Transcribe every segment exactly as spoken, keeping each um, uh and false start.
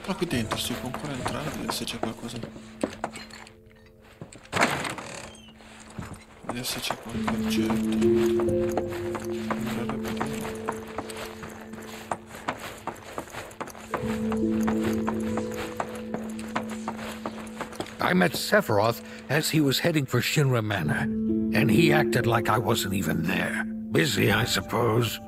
Ma qui dentro si può ancora entrare, vediamo se c'è qualcosa. Vediamo se c'è qualche oggetto. I met Sephiroth as he was heading for Shinra Manor, and he acted like I wasn't even there. Busy, I suppose.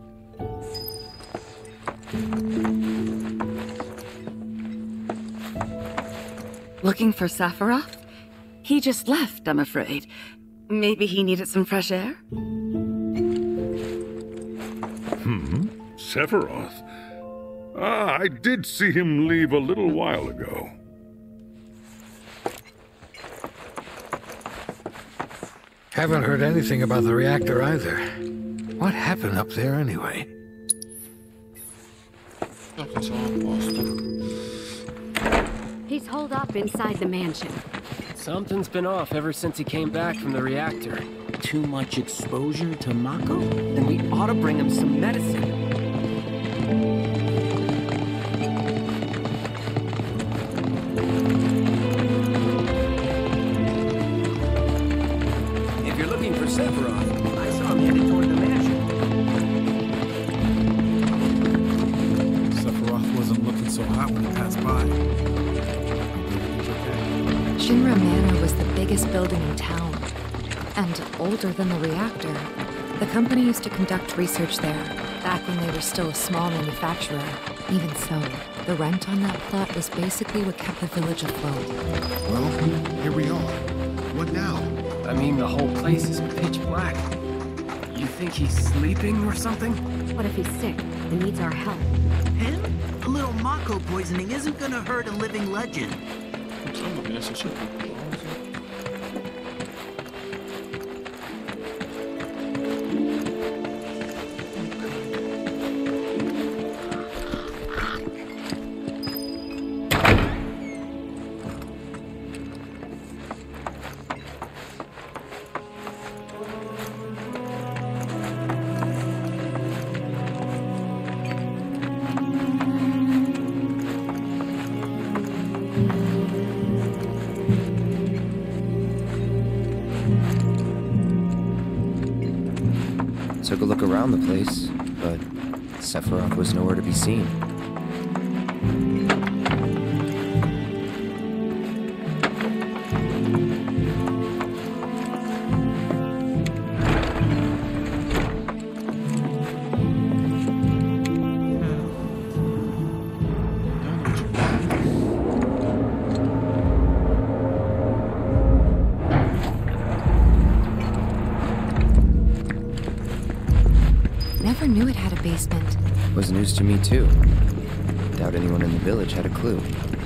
Looking for Sephiroth? He just left, I'm afraid. Maybe he needed some fresh air? Hmm? Sephiroth? Ah, I did see him leave a little while ago. Haven't heard anything about the reactor either. What happened up there anyway? He's holed up inside the mansion. Something's been off ever since he came back from the reactor. Too much exposure to Mako? Then we ought to bring him some medicine. If you're looking for Sephiroth, I saw him headed toward the mansion. Sephiroth wasn't looking so hot when he passed by. Shinra Manor was the biggest building in town, and older than the reactor. The company used to conduct research there, back when they were still a small manufacturer. Even so, the rent on that plot was basically what kept the village afloat. Well, here we are. What now? I mean, the whole place is pitch black. You think he's sleeping or something? What if he's sick and needs our help? Him? A little Mako poisoning isn't gonna hurt a living legend. Took a look around the place, but Sephiroth was nowhere to be seen. Never knew it had a basement. Was news to me too. Doubt anyone in the village had a clue.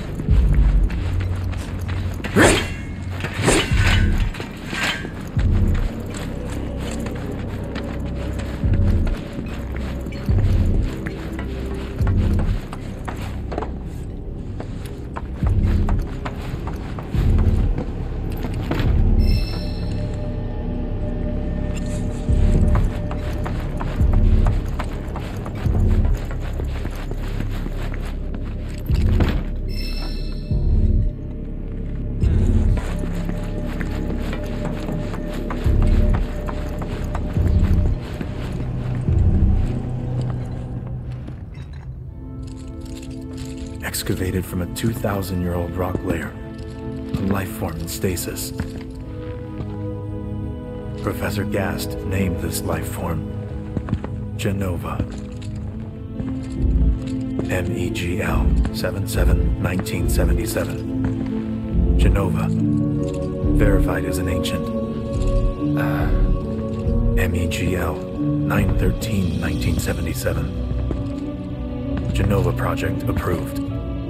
Excavated from a two thousand year old rock layer, a life form in stasis. Professor Gast named this life form Jenova. M E G L seven seven nineteen seventy-seven. Jenova. Verified as an ancient. Uh, M E G L nine thirteen nineteen seventy-seven. Jenova project approved.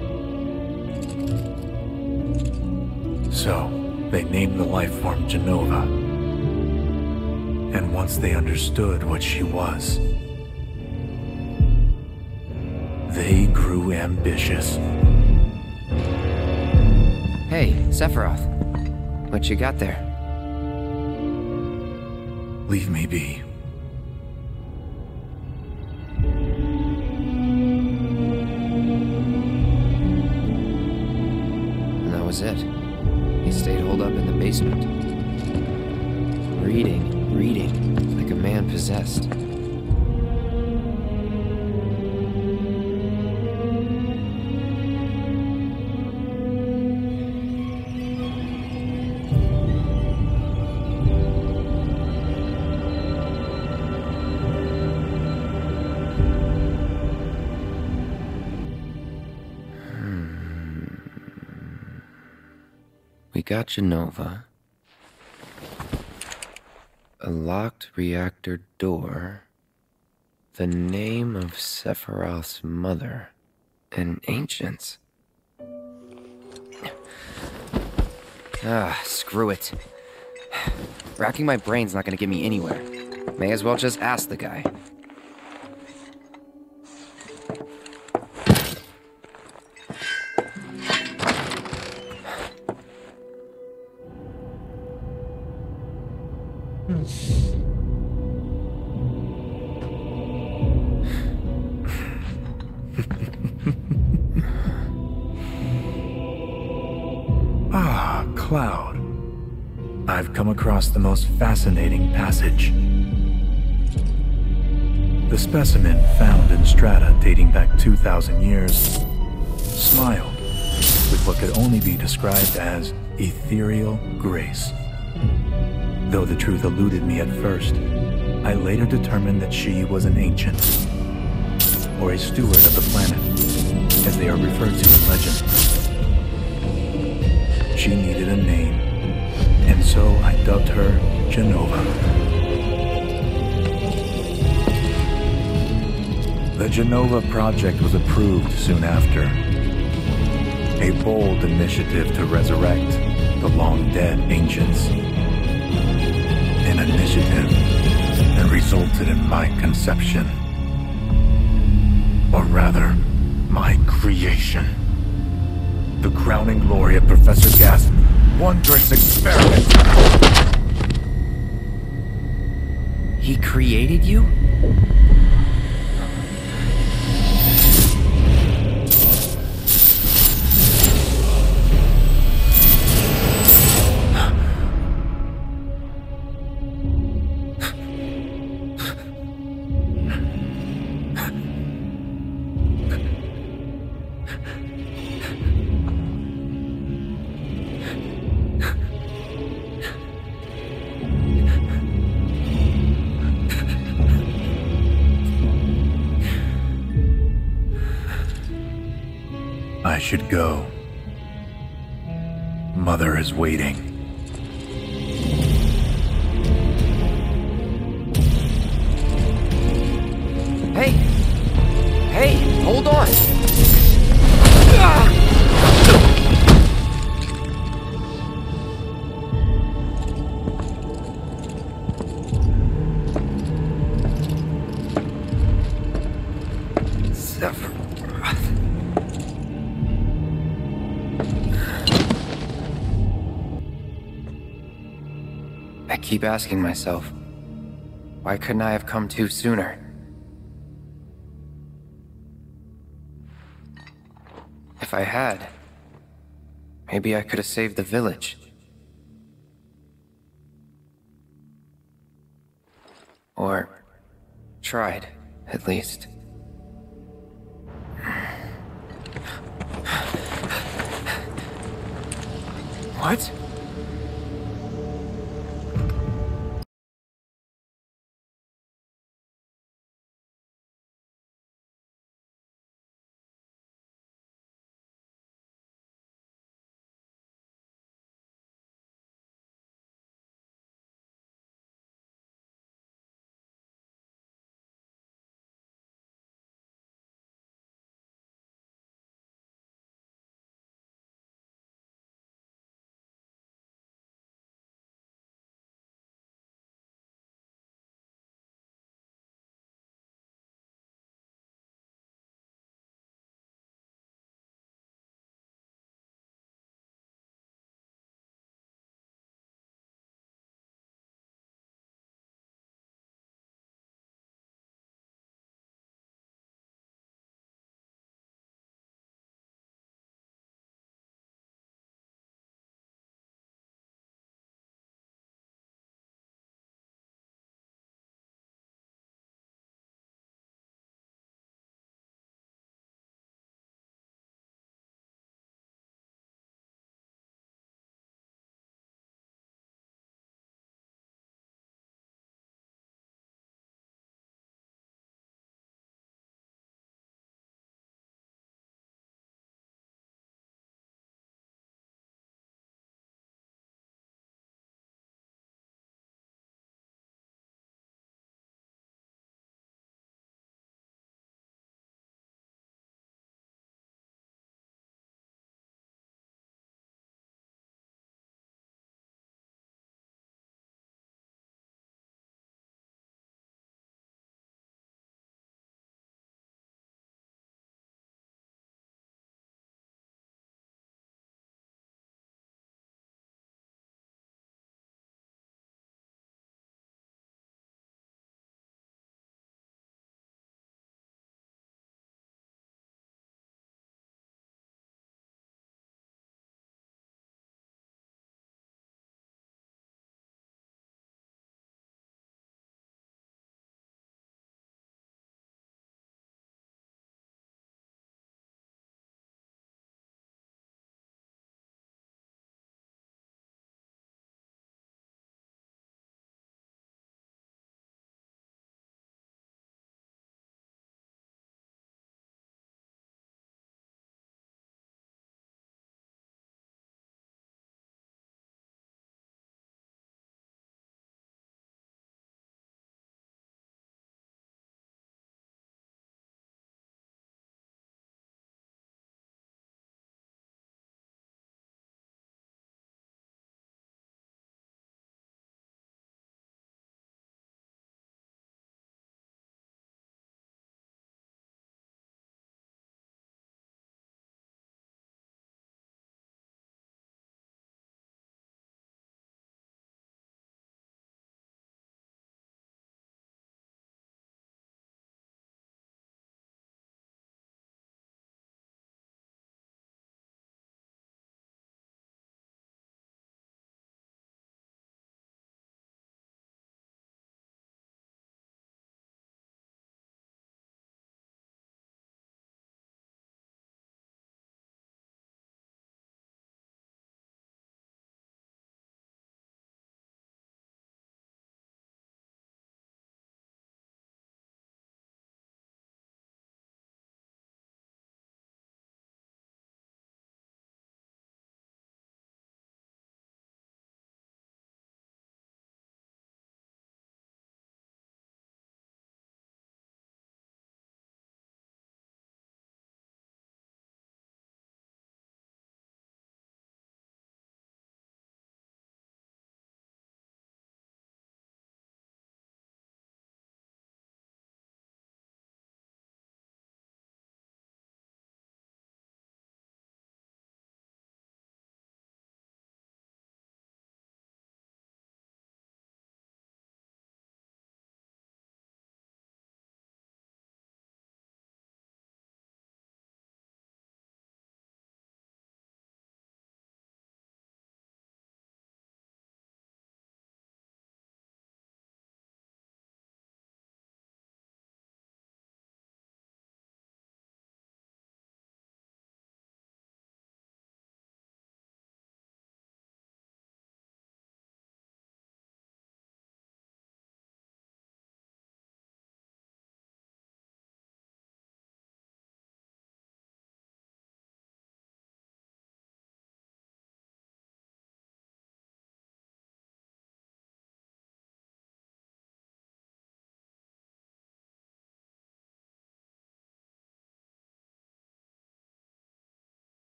So, they named the life form Jenova. And once they understood what she was, they grew ambitious. Hey, Sephiroth. What you got there? Leave me be. was it. He stayed holed up in the basement. Reading, reading, like a man possessed. We got Jenova. A locked reactor door. The name of Sephiroth's mother. And ancients. Ah, screw it. Racking my brain's not gonna get me anywhere. May as well just ask the guy. Ah, Cloud. I've come across the most fascinating passage. The specimen found in strata dating back two thousand years smiled with what could only be described as ethereal grace. Though the truth eluded me at first, I later determined that she was an ancient, or a steward of the planet, as they are referred to in legend. She needed a name, and so I dubbed her Jenova. The Jenova Project was approved soon after. A bold initiative to resurrect the long-dead ancients. An initiative that resulted in my conception. Or rather, my creation. The crowning glory of Professor Gasp's wondrous experiment. He created you? I should go. Mother is waiting. Hey! Hey, hold on! Ah! I keep asking myself, why couldn't I have come to sooner? If I had, maybe I could have saved the village. Or tried, at least. What?